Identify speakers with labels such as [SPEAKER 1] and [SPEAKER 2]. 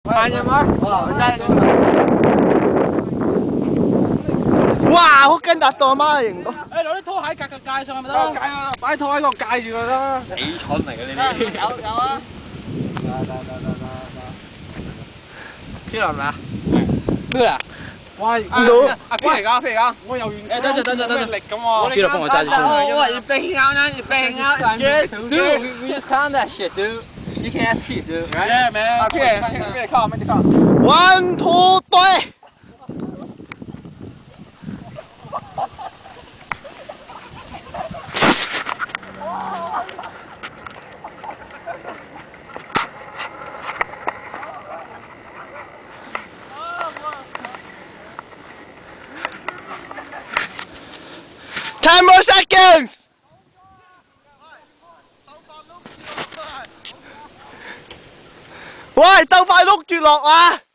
[SPEAKER 1] 快啲冇？哇！好跟達到阿媽型。
[SPEAKER 2] 誒，攞啲拖鞋隔界上係咪得？
[SPEAKER 1] 界啊！擺拖喺度界住佢啦。
[SPEAKER 2] 你蠢嚟嘅呢啲。有啊。
[SPEAKER 1] 飄係咪啊？
[SPEAKER 2] 咩啊？
[SPEAKER 1] 喂，唔到。
[SPEAKER 2] 阿飛嚟㗎，飛嚟㗎。
[SPEAKER 1] 我游完。
[SPEAKER 2] 誒，等陣。
[SPEAKER 1] 力咁喎。
[SPEAKER 2] 邊度幫我揸住先？
[SPEAKER 3] Oh, you're backing out now. You're backing out. It's good.
[SPEAKER 2] Dude, we just calm that shit, dude. You can ask Keith, dude. Right?
[SPEAKER 1] Yeah, man.
[SPEAKER 3] Okay, calm, calm.
[SPEAKER 1] 1, 2, 3。10 more seconds. 喂，鬥快碌住落啊！